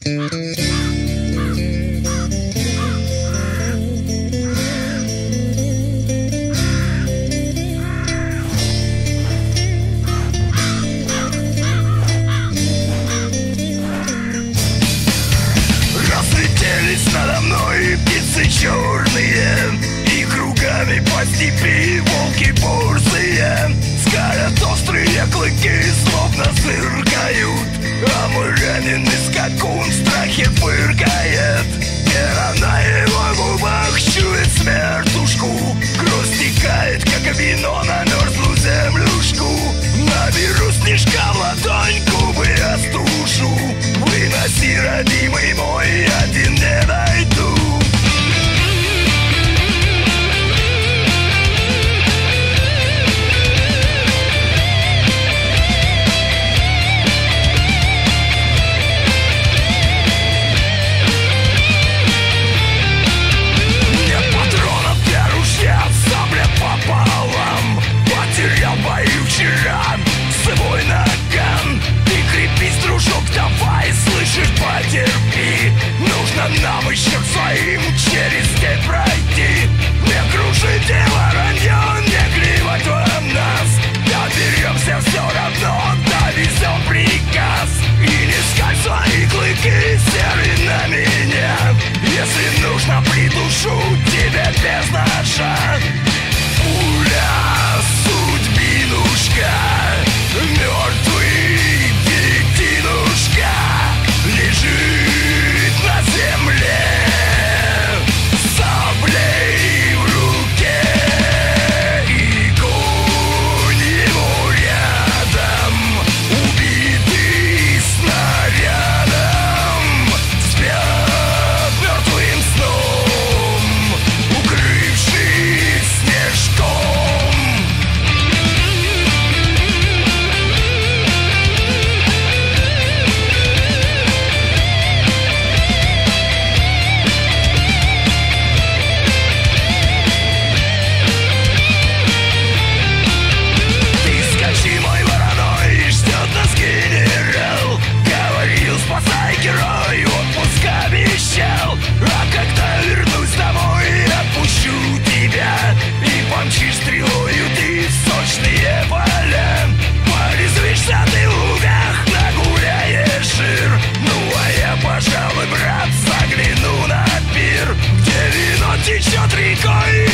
Разлетелись надо мной птицы черные, и кругами по степи волки бурзые. Скалят острые клыки, словно зыркают, а мой раненый скакун в страхе фыркает. Вера на его губах чует смертушку, кровь стекает, как вино на мерзлую землюшку. Наберу снежка в ладонь, губы остушу. Выноси, родимый мой, один не дойду. Потерял в бою вчера свой наган. Ты крепись, дружок, давай, слышишь, потерпи. Нужно нам еще к своим через степь пройти. Не кружите воронье, не клевать вам нас. Доберемся все равно, довезем приказ. И не скаль свои клыки серые на меня. Если нужно, придушу тебя без ножа. Пуля, судьбинушка, мертвый детинушка лежит на земле, саблей в руке, и конь его рядом, убитый снарядом, спят мертвым сном, укрывшись снежком. Герой отпуск обещал, а когда вернусь домой, отпущу тебя. И помчишь стрелою ты в сочные поля. Порезвишься ты в лугах, нагуляешь жир. Ну а я, пожалуй, брат, загляну на пир, где вино течет рекой,